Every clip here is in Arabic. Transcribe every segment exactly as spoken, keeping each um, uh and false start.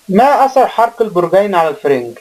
ما أثر حرق البرجين على الفرنج؟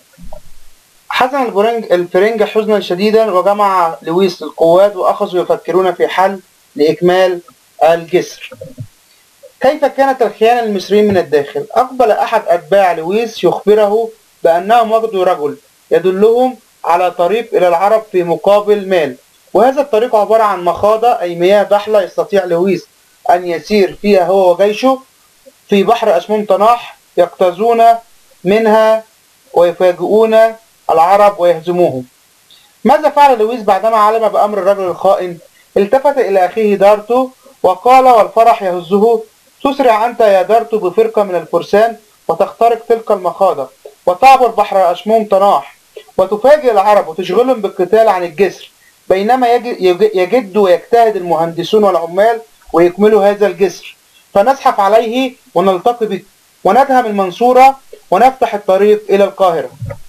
حزن البرنج الفرنج حزنا شديدا، وجمع لويس القوات وأخذوا يفكرون في حل لإكمال الجسر. كيف كانت الخيانة للمصريين من الداخل؟ أقبل أحد أتباع لويس يخبره بأنهم وجدوا رجل يدلهم على طريق إلى العرب في مقابل مال، وهذا الطريق عبارة عن مخاضة أي مياه ضحلة يستطيع لويس أن يسير فيها هو وجيشه في بحر أسمون طناح، يقتازون منها ويفاجئون العرب ويهزموهم. ماذا فعل لويس بعدما علم بأمر الرجل الخائن؟ التفت إلى أخيه دارتو وقال والفرح يهزه: تسرع أنت يا دارتو بفرقة من الفرسان وتخترق تلك المخاضة وتعبر بحر أسمون طناح وتفاجئ العرب وتشغلهم بالقتال عن الجسر، بينما يجد ويجتهد المهندسون والعمال ويكملوا هذا الجسر، فنزحف عليه ونلتقي به وندهم المنصورة ونفتح الطريق إلى القاهرة.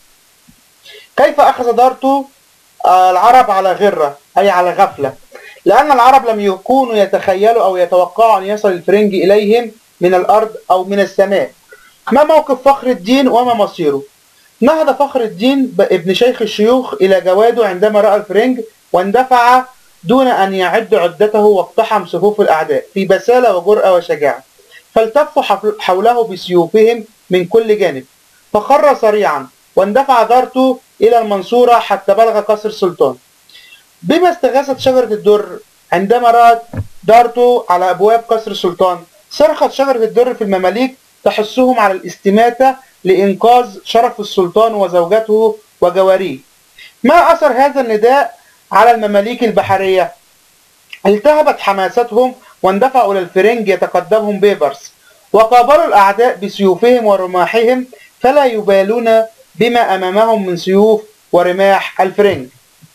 كيف أخذ دارتو العرب على غرة أي على غفلة؟ لأن العرب لم يكونوا يتخيلوا أو يتوقعوا أن يصل الفرنج إليهم من الأرض أو من السماء. ما موقف فخر الدين وما مصيره؟ نهض فخر الدين ابن شيخ الشيوخ إلى جواده عندما رأى الفرنج واندفع دون أن يعد عدته واقتحم صفوف الأعداء في بسالة وجرأة وشجاعة، فالتفوا حوله بسيوفهم من كل جانب، فخر سريعا واندفع دارتو إلى المنصورة حتى بلغ قصر السلطان. بما استغاثت شجرة الدر عندما رأت دارتو على أبواب قصر السلطان؟ صرخت شجرة الدر في المماليك تحثهم على الاستماتة لإنقاذ شرف السلطان وزوجته وجواريه. ما أثر هذا النداء على المماليك البحرية؟ التهبت حماستهم واندفعوا إلى الفرنج يتقدمهم بيبرس، وقابلوا الأعداء بسيوفهم ورماحهم فلا يبالون بما أمامهم من سيوف ورماح الفرنج.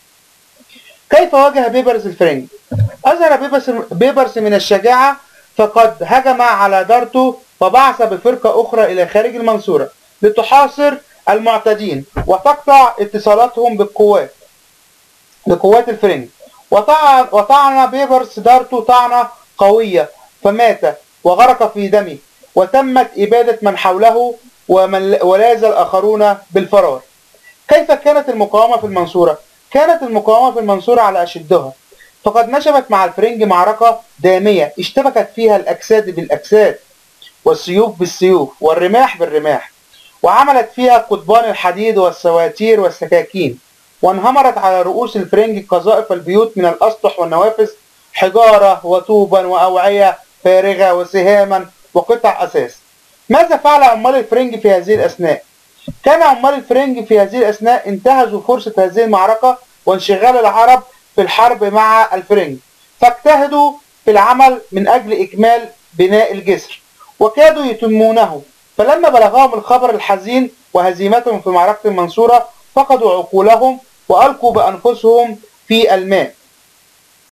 كيف واجه بيبرس الفرنج؟ أظهر بيبرس من الشجاعة، فقد هجم على دارتو وبعث بفرقة أخرى إلى خارج المنصورة لتحاصر المعتدين وتقطع اتصالاتهم بالقوات بقوات الفرنج. وطعن, وطعن بيبرس دارتو طعنة قوية فمات وغرق في دمه، وتمت إبادة من حوله ومن ولاذ الآخرون بالفرار. كيف كانت المقاومة في المنصورة؟ كانت المقاومة في المنصورة على أشدها، فقد نشبت مع الفرنج معركة دامية اشتبكت فيها الأجساد بالأجساد والسيوف بالسيوف والرماح بالرماح، وعملت فيها قضبان الحديد والسواتير والسكاكين، وانهمرت على رؤوس الفرنج قذائف البيوت من الأسطح والنوافذ حجارة وطوبا وأوعية فارغة وسهاما وقطع أساس. ماذا فعل عمال الفرنج في هذه الأثناء؟ كان عمال الفرنج في هذه الأثناء انتهزوا فرصة هذه المعركة وانشغال العرب في الحرب مع الفرنج، فاجتهدوا في العمل من أجل إكمال بناء الجسر وكادوا يتمونه، فلما بلغهم الخبر الحزين وهزيمتهم في معركة المنصورة فقدوا عقولهم وألقوا بأنفسهم في الماء.